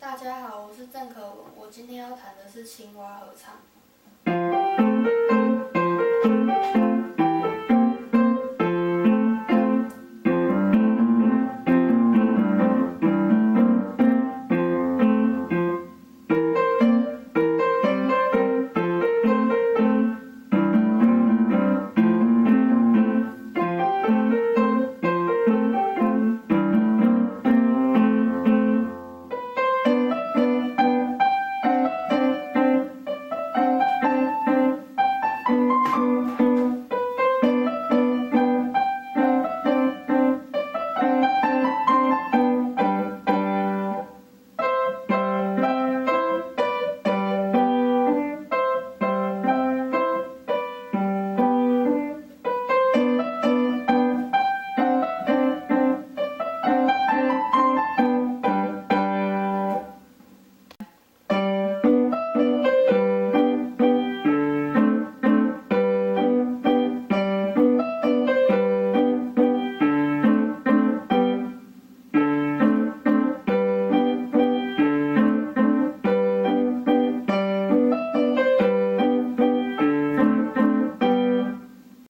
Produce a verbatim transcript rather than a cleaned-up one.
大家好，我是郑可文，我今天要弹的是青蛙合唱。